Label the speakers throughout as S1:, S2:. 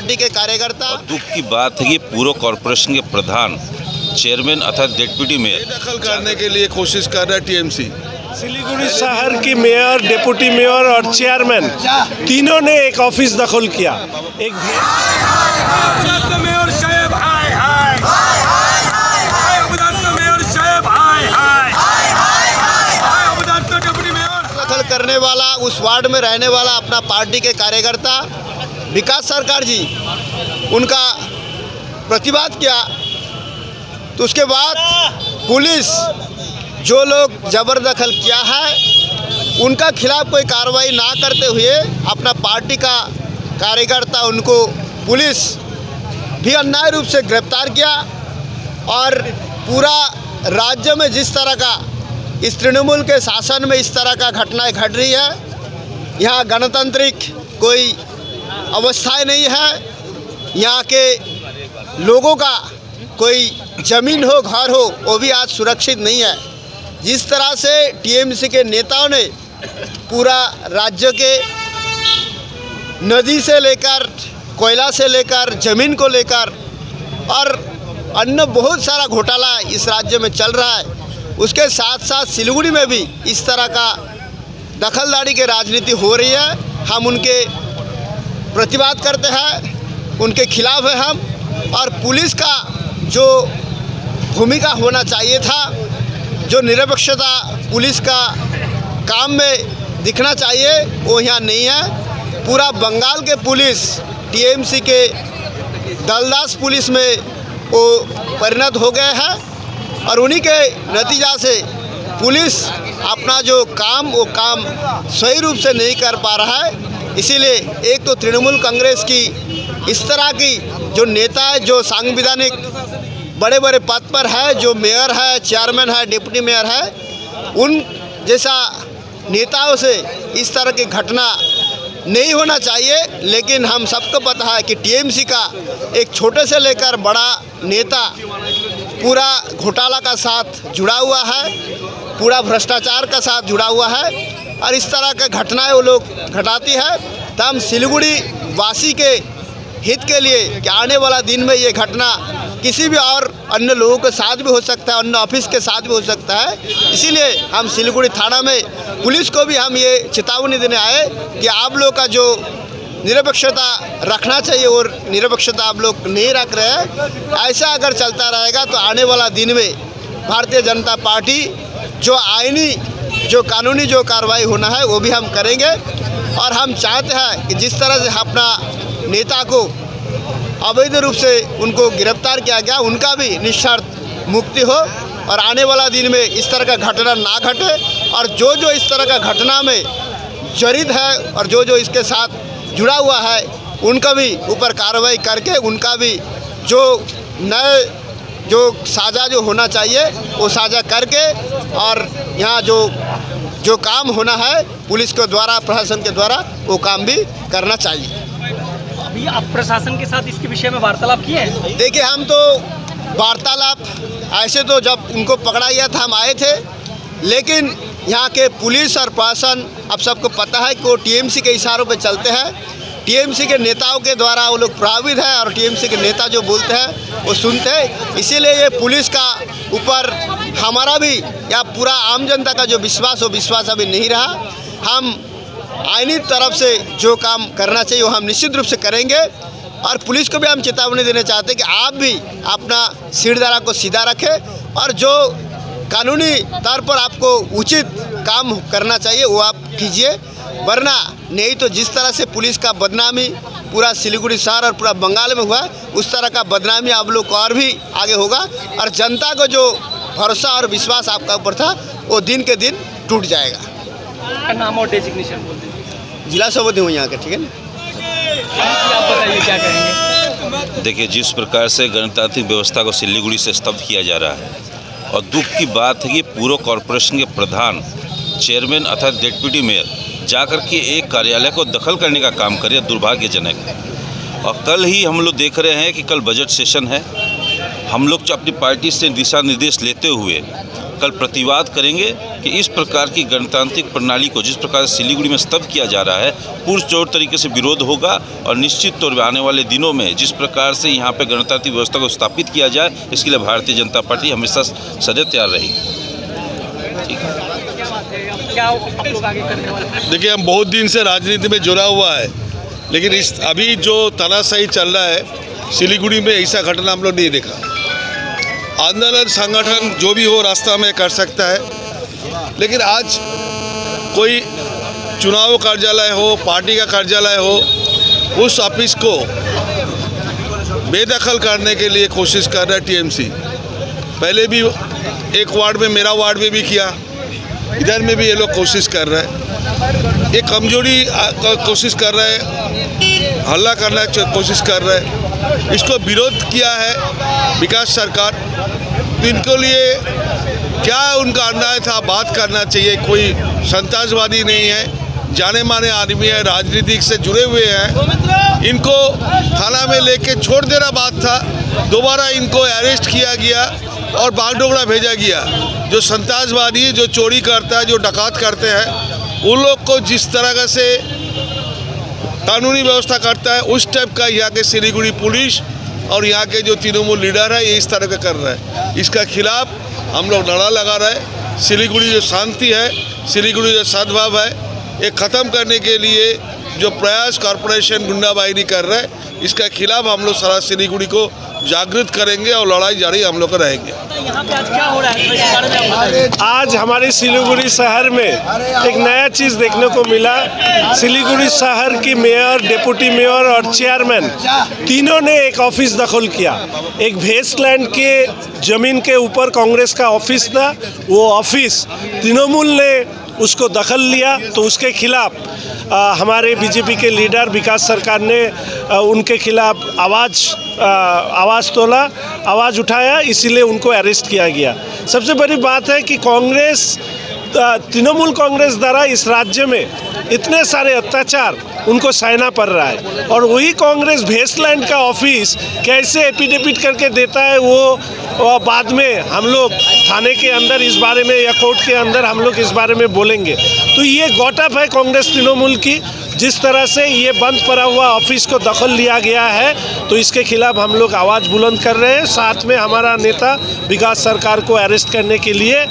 S1: Party के कार्यकर्ता।
S2: और दुख की बात है कि पूर्व कॉरपोरेशन के प्रधान, चेयरमैन अर्थात डेप्यूटी मेयर
S3: दखल करने के लिए कोशिश कर रहा है टीएमसी।
S4: सिलीगुड़ी शहर की मेयर, डिप्टी मेयर और चेयरमैन तीनों ने एक ऑफिस दखल किया। एक
S1: दखल करने वाला, उस वार्ड में रहने वाला अपना पार्टी के कार्यकर्ता विकास सरकार जी उनका प्रतिवाद किया, तो उसके बाद पुलिस जो लोग जबरदखल किया है उनका खिलाफ कोई कार्रवाई ना करते हुए अपना पार्टी का कार्यकर्ता उनको पुलिस भी अन्याय रूप से गिरफ्तार किया। और पूरा राज्य में जिस तरह का इस तृणमूल के शासन में इस तरह का घटनाएं घट रही है, यहाँ गणतांत्रिक कोई अवस्थाएं नहीं है, यहाँ के लोगों का कोई ज़मीन हो, घर हो, वो भी आज सुरक्षित नहीं है। जिस तरह से टीएमसी के नेताओं ने पूरा राज्य के नदी से लेकर कोयला से लेकर ज़मीन को लेकर और अन्य बहुत सारा घोटाला इस राज्य में चल रहा है, उसके साथ साथ सिलीगुड़ी में भी इस तरह का दखलदारी की राजनीति हो रही है। हम उनके प्रतिवाद करते हैं, उनके खिलाफ है हम। और पुलिस का जो भूमिका होना चाहिए था, जो निरपेक्षता पुलिस का काम में दिखना चाहिए, वो यहाँ नहीं है। पूरा बंगाल के पुलिस टीएमसी के दलदास पुलिस में वो परिणत हो गए हैं और उन्हीं के नतीजा से पुलिस अपना जो काम वो काम सही रूप से नहीं कर पा रहा है। इसीलिए एक तो तृणमूल कांग्रेस की इस तरह की जो नेता है, जो सांविधानिक बड़े बड़े पद पर है, जो मेयर है, चेयरमैन है, डिप्टी मेयर है, उन जैसा नेताओं से इस तरह की घटना नहीं होना चाहिए। लेकिन हम सबको पता है कि टीएमसी का एक छोटे से लेकर बड़ा नेता पूरा घोटाला का साथ जुड़ा हुआ है, पूरा भ्रष्टाचार का साथ जुड़ा हुआ है और इस तरह के घटनाएं वो लोग घटाती है। तो हम सिलीगुड़ी वासी के हित के लिए कि आने वाला दिन में ये घटना किसी भी और अन्य लोगों के साथ भी हो सकता है, अन्य ऑफिस के साथ भी हो सकता है, इसीलिए हम सिलीगुड़ी थाना में पुलिस को भी हम ये चेतावनी देने आए कि आप लोग का जो निरपेक्षता रखना चाहिए और निरपेक्षता आप लोग नहीं रख रहे हैं। ऐसा अगर चलता रहेगा तो आने वाला दिन में भारतीय जनता पार्टी जो आईनी, जो कानूनी जो कार्रवाई होना है वो भी हम करेंगे। और हम चाहते हैं कि जिस तरह से अपना नेता को अवैध रूप से उनको गिरफ्तार किया गया, उनका भी निःशर्त मुक्ति हो और आने वाला दिन में इस तरह का घटना ना घटे। और जो जो इस तरह का घटना में जड़ित है और जो जो इसके साथ जुड़ा हुआ है, उनका भी ऊपर कार्रवाई करके उनका भी जो नए जो साझा जो होना चाहिए वो साझा करके और यहाँ जो काम होना है पुलिस के द्वारा, प्रशासन के द्वारा, वो काम भी करना चाहिए।
S5: अभी आप प्रशासन के साथ इसके विषय में वार्तालाप किए हैं?
S1: देखिए, हम तो वार्तालाप ऐसे तो जब उनको पकड़ा गया था हम आए थे, लेकिन यहाँ के पुलिस और प्रशासन अब सबको पता है कि वो टीएमसी के इशारों पे चलते हैं, टीएमसी के नेताओं के द्वारा वो लोग प्रभावित हैं और टीएमसी के नेता जो बोलते हैं वो सुनते हैं। इसीलिए ये पुलिस का ऊपर हमारा भी या पूरा आम जनता का जो विश्वास वो विश्वास अभी नहीं रहा। हम आईनी तरफ से जो काम करना चाहिए वो हम निश्चित रूप से करेंगे। और पुलिस को भी हम चेतावनी देना चाहते हैं कि आप भी अपना सिरदारा को सीधा रखें और जो कानूनी तौर पर आपको उचित काम करना चाहिए वो आप कीजिए, वरना नहीं तो जिस तरह से पुलिस का बदनामी पूरा सिलीगुड़ी शहर और पूरा बंगाल में हुआ, उस तरह का बदनामी आप लोग को और भी आगे होगा और जनता को जो भरोसा और विश्वास आपका ऊपर था वो दिन के दिन टूट जाएगा।
S5: नाम और डेजिग्नेशन बोल दीजिए।
S1: जिला सभापति हूँ यहाँ के, ठीक है ना।
S5: आप बताइए क्या कहेंगे?
S2: देखिए, जिस प्रकार से गणतांत्रिक व्यवस्था को सिलीगुड़ी से स्तब्ध किया जा रहा है और दुख की बात है कि पूर्व कॉरपोरेशन के प्रधान, चेयरमैन अर्थात डेप्यूटी मेयर जाकर के एक कार्यालय को दखल करने का काम करे, दुर्भाग्यजनक है। और कल ही हम लोग देख रहे हैं कि कल बजट सेशन है, हम लोग अपनी पार्टी से दिशा निर्देश लेते हुए कल प्रतिवाद करेंगे कि इस प्रकार की गणतांत्रिक प्रणाली को जिस प्रकार से सिलीगुड़ी में स्तब्ध किया जा रहा है, पुरजोर तरीके से विरोध होगा और निश्चित तौर पर आने वाले दिनों में जिस प्रकार से यहाँ पे गणतांत्रिक व्यवस्था को स्थापित किया जाए, इसके लिए भारतीय जनता पार्टी हमेशा सदैव तैयार रहेगी। ठीक है,
S5: क्या आप लोग आगे करने वाले?
S3: देखिए, हम बहुत दिन से राजनीति में जुड़ा हुआ है, लेकिन इस अभी जो तानाशाही चल रहा है सिलीगुड़ी में, ऐसा घटना हम लोग नहीं देखा। आंदोलन संगठन जो भी हो रास्ता में कर सकता है, लेकिन आज कोई चुनाव कार्यालय हो, पार्टी का कार्यालय हो, उस ऑफिस को बेदखल करने के लिए कोशिश कर रहा है टीएमसी। पहले भी एक वार्ड में, मेरा वार्ड में भी किया, इधर में भी ये लोग कोशिश कर रहे हैं। ये कमजोरी कोशिश कर रहे हैं, हल्ला करना कोशिश कर रहे हैं। इसको विरोध किया है विकास सरकार, तो इनके लिए क्या उनका अन्याय था बात करना चाहिए। कोई संतासवादी नहीं है, जाने माने आदमी है, राजनीतिक से जुड़े हुए हैं। इनको थाना में लेके छोड़ देना बात था, दोबारा इनको अरेस्ट किया गया और बागडोगरा भेजा गया। जो संतासवादी, जो चोरी करता है, जो डकैत करते हैं, उन लोग को जिस तरह से कानूनी व्यवस्था करता है, उस टाइप का यहाँ के सिलीगुड़ी पुलिस और यहाँ के जो तृणमूल लीडर है, ये इस तरह का कर रहा है। इसका खिलाफ हम लोग नारा लगा रहे हैं। सिलीगुड़ी जो शांति है, सिलीगुड़ी जो सद्भाव है, ये ख़त्म करने के लिए जो प्रयास कॉरपोरेशन गुंडाबाजी कर रहे हैं, इसका खिलाफ हम लोग सारा सिलीगुड़ी को जागृत करेंगे और लड़ाई जारी हम लोग रहेंगे।
S5: यहाँ पे आज क्या हो रहा है?
S4: आज हमारे सिलीगुड़ी शहर में एक नया चीज़ देखने को मिला। सिलीगुड़ी शहर की मेयर, डिप्टी मेयर और चेयरमैन तीनों ने एक ऑफिस दखल किया। एक वेस्टलैंड के ज़मीन के ऊपर कांग्रेस का ऑफिस था, वो ऑफिस तृणमूल ने उसको दखल लिया, तो उसके खिलाफ हमारे बीजेपी के लीडर विकास सरकार ने उनके खिलाफ आवाज़ तोला, आवाज़ उठाया, इसीलिए उनको अरेस्ट किया गया। सबसे बड़ी बात है कि कांग्रेस, तृणमूल कांग्रेस द्वारा इस राज्य में इतने सारे अत्याचार उनको सहना पड़ रहा है, और वही कांग्रेस वेस्टलैंड का ऑफिस कैसे एफिडेविट करके देता है, वो बाद में हम लोग थाने के अंदर इस बारे में या कोर्ट के अंदर हम लोग इस बारे में बोलेंगे। तो ये गॉटअप है कांग्रेस तृणमूल की, जिस तरह से ये बंद पड़ा हुआ ऑफिस को दखल लिया गया है, तो इसके खिलाफ हम लोग आवाज़ बुलंद कर रहे हैं। साथ में हमारा नेता विकास सरकार को अरेस्ट करने के लिए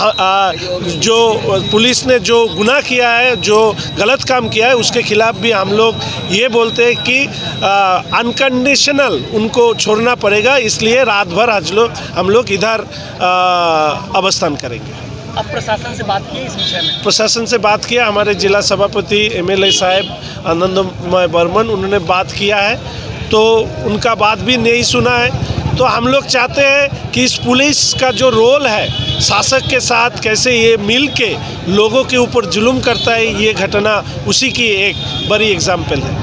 S4: जो पुलिस ने जो गुनाह किया है, जो गलत काम किया है, उसके खिलाफ भी हम लोग ये बोलते हैं कि अनकंडीशनल उनको छोड़ना पड़ेगा। इसलिए रात भर आज हम लोग इधर अवस्थान करेंगे।
S5: अब प्रशासन से बात की इस विषय में?
S4: प्रशासन से बात किया, हमारे जिला सभापति एमएलए साहब आनंदमय बर्मन, उन्होंने बात किया है, तो उनका बात भी नहीं सुना है। तो हम लोग चाहते हैं कि इस पुलिस का जो रोल है, शासक के साथ कैसे ये मिल के लोगों के ऊपर जुल्म करता है, ये घटना उसी की एक बड़ी एग्जाम्पल है।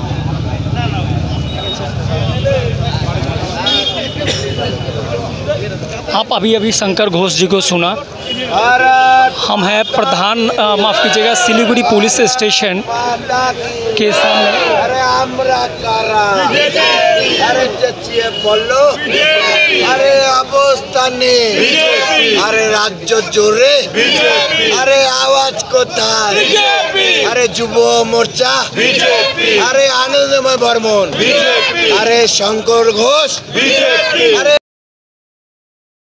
S5: आप अभी शंकर घोष जी को सुना। हम हैं प्रधान, माफ़ कीजिएगा, सिलीगुड़ी पुलिस स्टेशन के सामने।
S1: अरे अवस्थाने, अरे राज्य जोरे, अरे आवाज कोथाय, अरे जुब मोर्चा, अरे आनंदमय बर्मन, अरे शंकर घोष, अरे